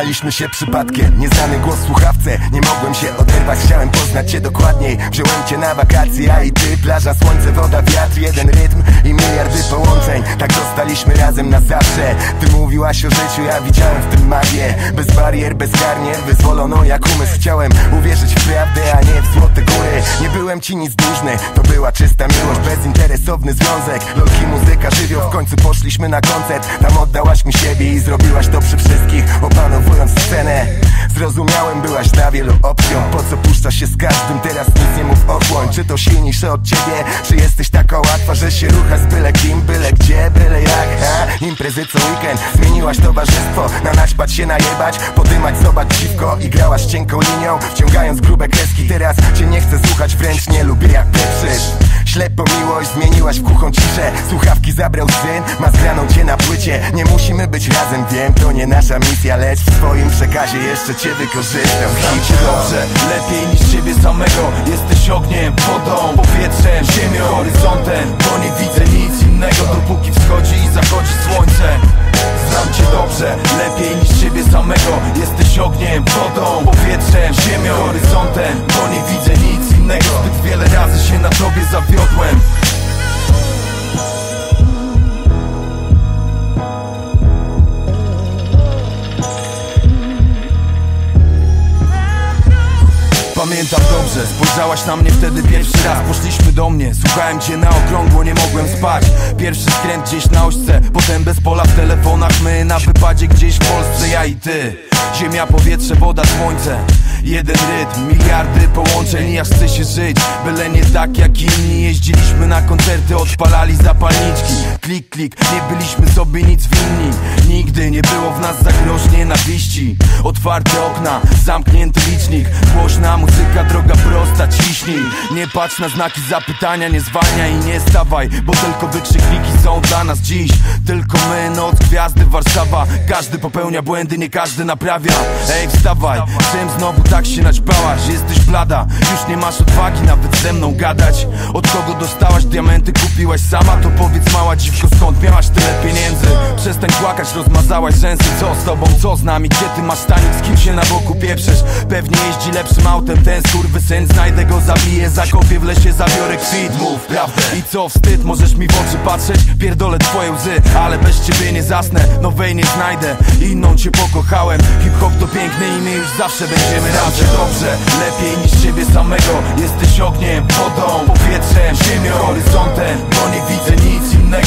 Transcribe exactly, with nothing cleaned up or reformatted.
Poznaliśmy się przypadkiem, nieznany głos w słuchawce. Nie mogłem się oderwać, chciałem poznać cię dokładniej. Wziąłem cię na wakacje, a i ty. Plaża, słońce, woda, wiatr, jeden rytm i miliardy połączeń. Tak zostaliśmy razem na zawsze. Ty mówiłaś o życiu, ja widziałem w tym magię. Bez barier, bezkarnie, wyzwolono jak umysł. Chciałem uwierzyć w prawdę, a nie w złote góry. Nie byłem ci nic dłużny, to była czysta miłość. Bezinteresowny związek, lolki, muzyka, żywioł. W końcu poszliśmy na koncert. Tam oddałaś mi siebie i zrobiłaś to przy wszystkich, opanowując scenę. Zrozumiałem, byłaś na wielu opcją. Po co puszczasz się z każdym, teraz nic nie mów ochłoń. Czy to silniejsze od ciebie, czy jesteś taka łatwa, że się ruchasz z byle kim, byle gdzie, byle jak, ha? Imprezy co weekend, zmieniłaś towarzystwo. Na naćpać się, najebać, podymać, zobacz dziwko. I grałaś cienką linią, wciągając grube kreski. Teraz cię nie chcę słuchać, wręcz nie lubię jak pieprzysz. Ślepo miłość zmieniłaś w głuchą ciszę. Słuchawki zabrał syn, ma zgraną cię na płycie. Nie musimy być razem, wiem, to nie nasza misja, lecz w swoim przekazie jeszcze cię wykorzystam. Znam cię dobrze, lepiej niż ciebie samego. Jesteś ogniem, wodą, powietrzem, ziemią, horyzontem. Bo nie widzę nic innego, dopóki wschodzi i zachodzi słońce. Znam cię dobrze, lepiej niż ciebie samego. Jesteś ogniem, wodą, powietrzem, ziemią, horyzontem. Bo nie widzę nic innego, zbyt wiele razy się na tobie zawiodłem. Pamiętam dobrze, spojrzałaś na mnie wtedy pierwszy raz. Poszliśmy do mnie, słuchałem cię na okrągło, nie mogłem spać. Pierwszy skręt gdzieś na ośce, potem bez pola w telefonach. My na wypadzie gdzieś w Polsce, ja i ty. Ziemia, powietrze, woda, słońce. Jeden rytm, miliardy połączeń. Ja chcę się żyć, byle nie tak jak inni. Jeździliśmy na koncerty, odpalali zapalniczki. Klik, klik, nie byliśmy sobie nic winni. Nigdy nie było w nas za grosz nienawiści. Otwarte okna, zamknięty licznik. Głośna muzyka, droga prosta, ciśnij. Nie patrz na znaki zapytania, nie zwalniaj i nie stawaj, bo tylko wykrzykniki są dla nas dziś. Tylko my, noc, gwiazdy, Warszawa. Każdy popełnia błędy, nie każdy naprawia. Ej, wstawaj, czym znowu tak się naćpałaś? Jesteś blada, już nie masz odwagi nawet ze mną gadać. Od kogo dostałaś diamenty, kupiłaś sama? To powiedz, mała dziwko, skąd miałaś tyle pieniędzy? Przestań płakać, rozmazałaś rzęsy. Co z tobą, co z nami? Gdzie ty masz stanik, z kim się na boku pieprzesz? Pewnie jeździ lepszym autem ten skurwysyn. Znajdę go, zabiję, zakopię w lesie, zabiorę kwit. Mów prawdę. I co wstyd, możesz mi w oczy patrzeć? Pierdolę twoje łzy, ale bez ciebie nie zasnę. Nowej nie znajdę, inną cię pokochałem. Hip-hop to piękny i my już zawsze będziemy razem. Znam cię dobrze, lepiej niż ciebie samego. Jesteś ogniem, wodą, powietrzem, ziemią, horyzontem. Bo nie widzę nic innego,